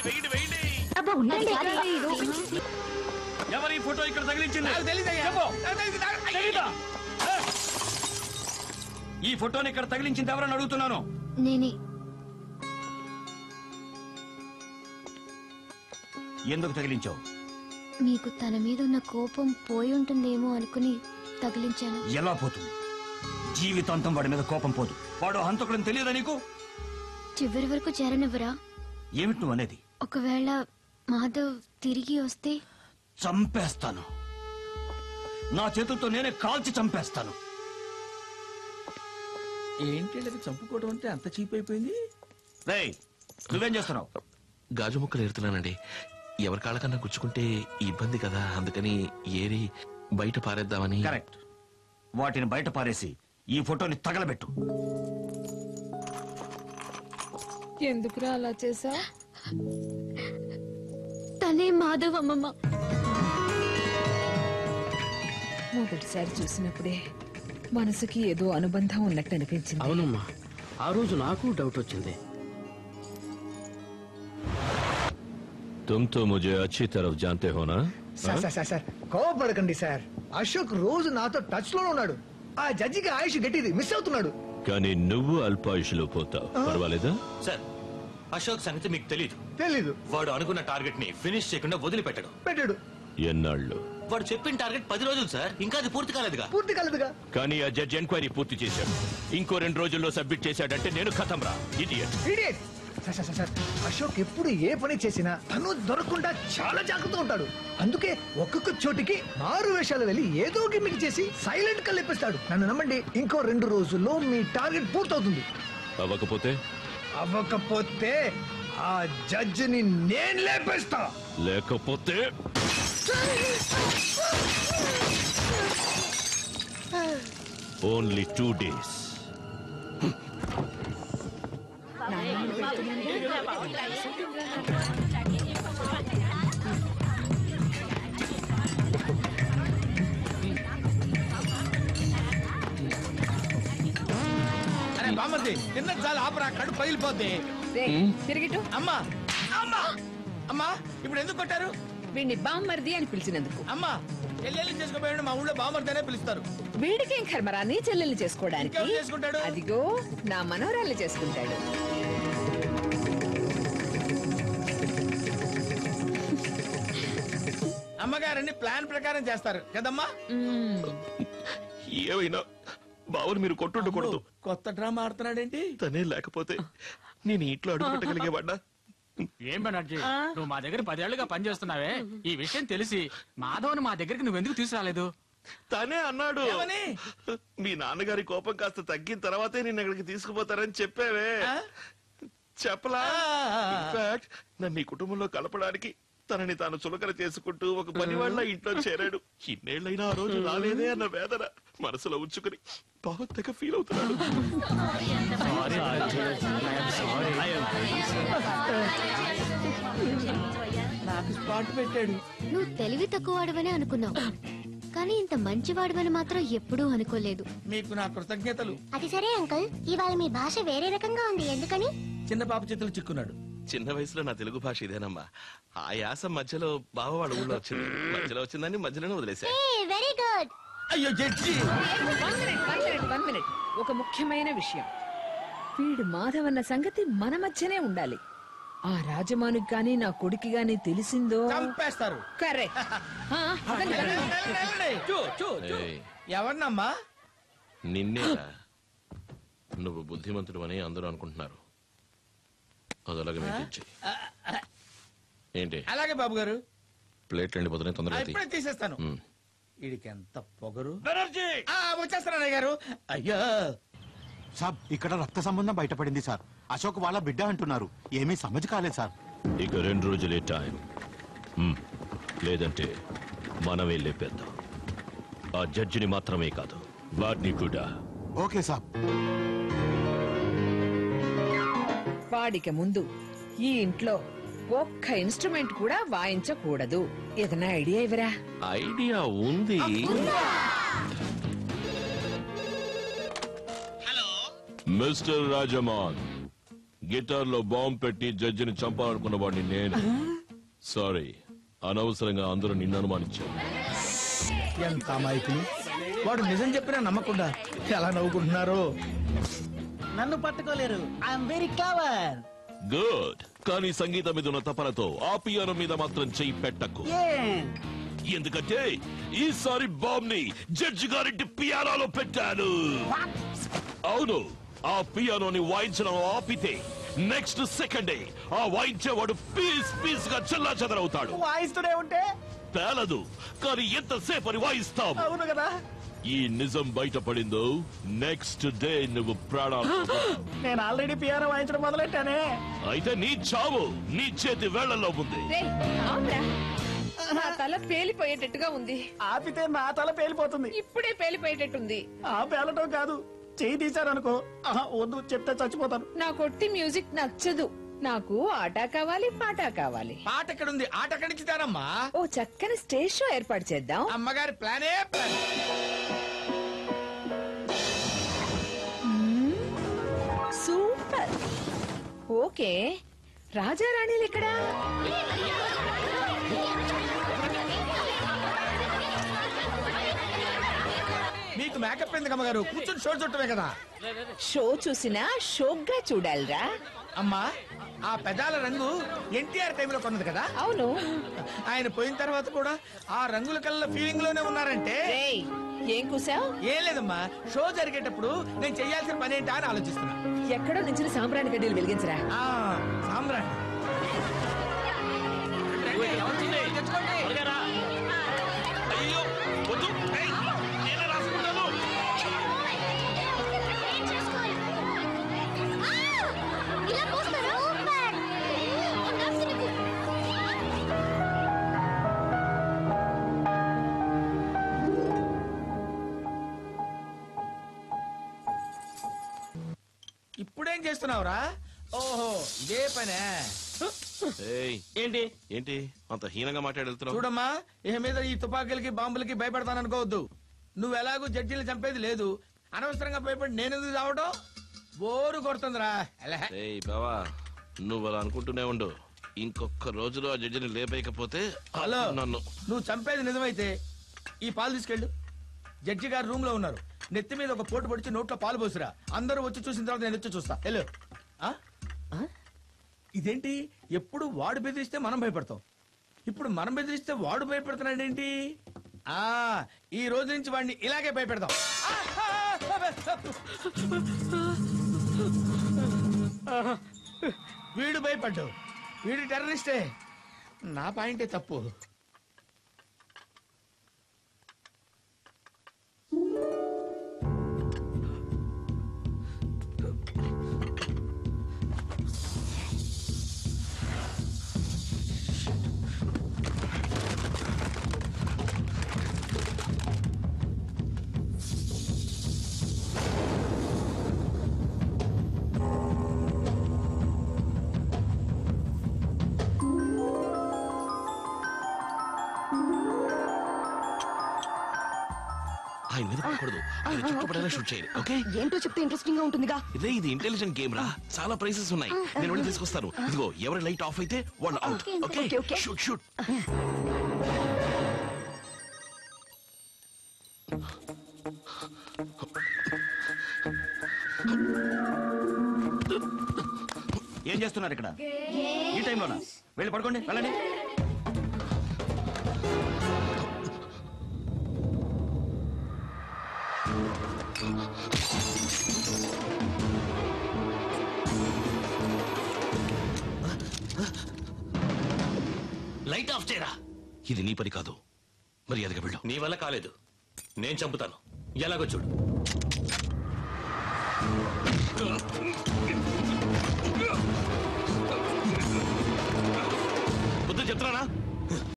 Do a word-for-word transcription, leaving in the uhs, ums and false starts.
ఎవరి ఫోటో ఇక్కడ తగిలించింది? ఈ ఫోటోని ఇక్కడ తగిలించింది ఎవరని అడుగుతున్నాను. నేనే. ఎందుకు తగిలించావు? మీకు తన మీద ఉన్న కోపం పోయి ఉంటుందేమో అనుకుని తగిలించాను. ఎలా పోతుంది? జీవితాంతం వాడి మీద కోపం పోదు. వాడు హంతకులని తెలియదా నీకు? చివరి వరకు చేరనివ్వరా? ఏమిటి నువ్వు అనేది? ఒకవేళ మాధవ్ తిరిగి వస్తే చంపేస్తాను. నా చేతులతో నేనే కాల్చి చంపేస్తాను. ఏంటి చంపుకోవడం అంటే అంత చీప్ అయిపోయింది? రేయ్, నువ్వేం చేస్తున్నావు? గాజు ముక్కలు ఏరుతున్నానండి. ఎవరి కాళ్ళకన్నా గుచ్చుకుంటే ఇబ్బంది కదా, అందుకని ఏరి బయట పారేద్దామని. కరెక్ట్. వాటిని బయట పారేసి ఈ ఫోటోని తగలబెట్టు. ఎందుకురా అలా చేసా? తనే మాధవ్ అమ్మమ్మ. మొదటిసారి చూసినప్పుడే మనసుకి ఏదో అనుబంధం ఉన్నట్టు అనిపించింది. అవునమ్మా, ఆ రోజు నాకు డౌట్ వచ్చింది. तुम तो मुझे अच्छी तरफ जानते हो ना? సార్ సార్ సార్ సార్ కోపడకండి సార్. అశోక్ రోజు నాతో టచ్ లో ఉన్నాడు. ఆ జడ్జికి ఆయుష్ గట్టిది మిస్ అవుతున్నాడు. కానీ నువ్వు అల్పాయుషులో పోతావు. పర్వాలేదా? సార్, అశోక్ సంగతి మీకు తెలీదు. తెలీదు. వాడు అనుకున్న టార్గెట్ ని ఫినిష్ చేయకుండా వదిలిపెట్టడు. పెట్టాడు. ఎన్నాళ్ళు? వాడు చెప్పిన టార్గెట్ పది రోజులు సార్, ఇంకా అది పూర్తి కాలేదుగా. పూర్తి కాలేదుగా. కానీ ఆ జడ్జి ఎంక్వైరీ పూర్తి చేశాడు. ఇంకో రెండు రోజుల్లో సబ్మిట్ చేశాడంటే నేను ఖతం రా. Idiot. Idiot. Sir sir sir Ashok ఎప్పుడు ఏ పని చేసినా తను దొరకకుండా చాలా జాగ్రత్తగా ఉంటాడు. అందుకే ఒక్కొక్క చోటికి మారు వేషాలు వెళ్ళి ఏదో గిమ్మిక్ చేసి సైలెంట్ గా లేపిస్తాడు. నన్ను నమ్మండి, ఇంకో రెండు రోజుల్లో మీ టార్గెట్ పూర్తవుతుంది. అవ్వకపోతే? అవ్వకపోతే ఆ జడ్జిని నేను లేపేస్తా. లేకపోతే ఓన్లీ టూ డేస్. అరే బామ్మర్ది, తిన్న చాలా ఆపరా, కడుపు పగిలిపోద్ది. తిరిగిటు. అమ్మా అమ్మా అమ్మా, ఇప్పుడు ఎందుకు కొట్టారు? వీడిని బామ్మర్ది అని పిలిచినందుకు. అమ్మా, చెల్లెల్ని చేసుకోపోయాడు. మా ఊళ్ళో బామ్మర్ది అనే పిలుస్తారు. వీడికేం కర్మరా నీ చెల్లెల్ని చేసుకోవడానికి? చేసుకుంటాడు. అదిగో నా మనోరాల్ని చేసుకుంటాడు. అమ్మగారని ప్లాన్ ప్రకారం చేస్తారు కదమ్మా. ఏమైనా బావుని మీరు కొట్టుండకూడదు. కొత్త డ్రామా ఆడుతున్నాడేంటి? తనే లేకపోతే నేను ఇంట్లో అడుగు పెట్టగలిగేవాడా? ఏం బెనర్జీ, నువ్వు మా దగ్గర పదేళ్లుగా పనిచేస్తున్నావే, ఈ విషయం తెలిసి మాధవ్ని మా దగ్గరికి నువ్వెందుకు తీసుకురాలేదు? తనే అన్నాడు, మీ నాన్నగారి కోపం కాస్త తగ్గిన తర్వాతే నేను ఇక్కడికి తీసుకుపోతారని చెప్పావే. చెప్పలా? ఇన్ఫాక్ట్ నన్ను ఈ కుటుంబంలో కలపడానికి తనని తాను చులకన చేసుకుంటూ ఒక పని వాళ్ళ ఇంట్లో చేరాడు. ఇన్నేళ్లైనా ఆ రోజు రాలేదే అన్న వేదన మనసులో ఉంచుకుని బాగా ఫీల్ అవుతున్నాడు. నాకు స్పాట్ పెట్టాడు. నువ్వు తెలివి తక్కువవాడవని అనుకున్నావు, కానీ ఇంత మంచివాడవని మాత్రం ఎప్పుడూ అనుకోలేదు. మీకు నా కృతజ్ఞతలు. అది సరే అంకుల్, ఇవాళ మీ భాష వేరే రకంగా ఉంది, ఎందుకని? చిన్న పాప చేతులు చిక్కున్నాడు. చిన్న వయసులో నా తెలుగు భాష ఇదేనమ్మా. ఆ యాస మధ్యలో బావవాడ ఊళ్ళో వచ్చింది. మధ్యలో వచ్చిందని మధ్యలోనే వదిలేసా. Very good. అయ్యో జడ్జి, వన్ మినిట్. ఒక ముఖ్యమైన విషయం, వీడు మాధవన్న సంగతి మన మధ్యనే ఉండాలి. ఆ రాజమానుకి గాని నా కొడుకు గాని తెలిసిందో చంపేస్తారు. కరెక్ట్. ఎవరినమ్మా? నిన్నేరా. నువ్వు బుద్ధిమంతుడు అని అందరూ అనుకుంటున్నారు. అదలాగే ఏంటి? అలాగే బాబు గారు. ప్లేట్లు ఎండిపోతున్నాయి, తొందరగా ఇప్పుడే తీసేస్తాను. వీడికి ఎంత పొగరు. బెనర్జీ వచ్చేస్తాను గారు. అయ్యో సాబ్, ఇక్కడ రక్త సంబంధం బయటపడింది సార్. అశోక్ వాళ్ళ బిడ్డ అంటున్నారు. ఏమీ సమజ్ కాలేదు సార్. ఇక రెండు రోజులే టైం, లేదంటే మనమే లేపేద్దాం. ఆ జడ్జిని మాత్రమే కాదు, వాడిని కూడా. ఓకే సాబ్. వాడికి ముందు ఈ ఇంట్లో ఒక్క ఇన్స్ట్రుమెంట్ కూడా వాయించకూడదు. ఏదైనా ఐడియా ఇవరా? ఐడియా ఉంది. మిస్టర్ రాజమాన్, గిటార్ లో బాంబు పెట్టి జడ్జిని చంపాలనుకున్న వాడిని నేను. సారీ, అనవసరంగా అందరూ నిన్ను అనుమానించారు. ఎంత అమాయకులు. వాడు నిజం చెప్పినా నమ్మకుండా ఎలా నవ్వుకుంటున్నారు. నన్ను పట్టుకోలేరు. I'm very clever. గుడ్. కానీ సంగీతం మీద ఉన్న తపనతో ఆ పియానో మీద మాత్రం చెయ్యి పెట్టకు. ఎందుకంటే ఈసారి బాంబ్ ని జడ్జి గారింటి పియానోలో పెట్టాను. అవును, ఆ పియానోని వాయించడం ఆపితే నెక్స్ట్ సెకండే ఆ వాయించేవాడు పీస్ పీస్ గా చెల్లా చెదరవుతాడు. వాయిస్తూనే ఉంటే తేలదు, కానీ ఎంతసేపు అని వాయిస్తాం. అవును కదా. ఈ నిజం బయటపడిందో నెక్స్ట్ డే నువ్వు ప్రాణాలు. నేను ఆల్రెడీ పియానో వాయించడం మొదలెట్టానే. అయితే నీ చావు నీ చేతి వేళ్లలో ఉంది. నా తల పేలిపోయేటట్టుగా ఉంది. ఆపితే నా తల పేలిపోతుంది. ఇప్పుడే పేలిపోయేటట్టుంది. ఆ పేలటం కాదు, చెయ్యి తీశారనుకో. ఆహా, వద్దు, చెప్తే చచ్చిపోతాను. నా కొట్టి మ్యూజిక్ నచ్చదు. నాకు ఆట కావాలి, పాట కావాలి. పాట ఎక్కడుంది? ఆట ఎక్కడిచ్చితారమ్మా? ఓ చక్కని స్టేజ్ షో ఏర్పాటు చేద్దాం. అమ్మగారి ప్లానే ప్లాన్. సూపర్. ఓకే, రాజారాణిలు ఇక్కడ. మీకు మేకప్ ఎందుకు అమ్మగారు? కూర్చొని షో చుట్టమే కదా. షో చూసినా షోక్గా చూడాలిరా. అమ్మా, ఆ పెదాల రంగు ఎన్టీఆర్ టైంలో కొన్నది కదా. అవును. ఆయన పోయిన తర్వాత కూడా ఆ రంగుల కల్లా ఫీలింగ్ లోనే ఉన్నారంటే. ఏం కూసావు? ఏం లేదమ్మా, షో జరిగేటప్పుడు నేను చెయ్యాల్సిన పని ఏంటా అని ఆలోచిస్తున్నా. ఎక్కడో నుంచి సాంబ్రాణి గడ్డీలు వెలిగించరా. సాంబ్రాణి ఇప్పుడేం చేస్తున్నావురా? ఓహో, ఇదే పనే. ఏంటి ఏంటి అంత హీనంగా మాట్లాడుతున్నావు? చూడమ్మా, ఇక మీద ఈ తుపాకీలకి బాంబులకి భయపడతాననుకోవద్దు. నువ్వు ఎలాగూ జడ్జీలు చంపేది లేదు. అనవసరంగా భయపడి నేను ఎందుకు చావటం? బోరు కొడుతుందిరా. ఏయ్ బావా, నువ్వు అలా అనుకుంటూనే ఉండు. ఇంకొక రోజులో ఆ జడ్జిని లేపేయకపోతే హలో, నన్ను నువ్వు చంపేది నిజమైతే ఈ పాలు తీసుకెళ్ళు. జడ్జి గారు రూమ్ లో ఉన్నారు. నెత్తి మీద ఒక పోటు పొడిచి నోట్లో పాలు పోసిరా. అందరూ వచ్చి చూసిన తర్వాత నేను వచ్చి చూస్తా. వెళ్ళు. ఇదేంటి, ఎప్పుడు వాడు బెదిరిస్తే మనం భయపడతాం, ఇప్పుడు మనం బెదిరిస్తే వాడు భయపడుతున్నాడేంటి? ఆ ఈ రోజు నుంచి వాడిని ఇలాగే భయపెడతాం. వీడు భయపడ్డావు. వీడు టెర్రరిస్టే. నా పాయింటే తప్పు. ఆయన మీద పడకూడదు. ఆయన చుట్టుపడేలా షూట్ చేయాలి. ఓకే, ఏంటో చెప్తే ఇంట్రెస్టింగ్ గా ఉంటుందిగా. ఇదే ఇది ఇంటెలిజెంట్ గేమ్ రా. చాలా ప్రైజెస్ ఉన్నాయి. నేను వెళ్ళి తీసుకొస్తాను. ఇదిగో, ఎవరి లైట్ ఆఫ్ అయితే వాళ్ళు అవుట్. Okay, shoot shoot. ఏం చేస్తున్నారు ఇక్కడ ఈ టైంలోనా? వెళ్ళి పడుకోండి, వెళ్ళండి. లైట్ ఆఫ్ చేయరా. ఇది నీ పని కాదు. మర్యాదగా వెళ్ళు. నీ వల్ల కాలేదు, నేను చంపుతాను. ఎలాగో చూడు. బుద్ధి చెప్తున్నానా?